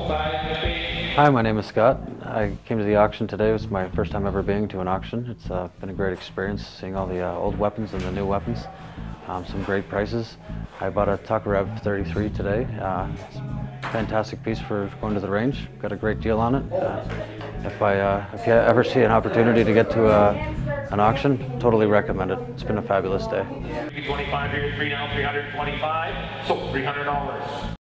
Hi, my name is Scott. I came to the auction today. It was my first time ever being to an auction. It's been a great experience seeing all the old weapons and the new weapons. Some great prices. I bought a Tokarev 33 today. It's a fantastic piece for going to the range. Got a great deal on it. If you ever see an opportunity to get to an auction, totally recommend it. It's been a fabulous day. 25 here, 3 now, 325, so $300.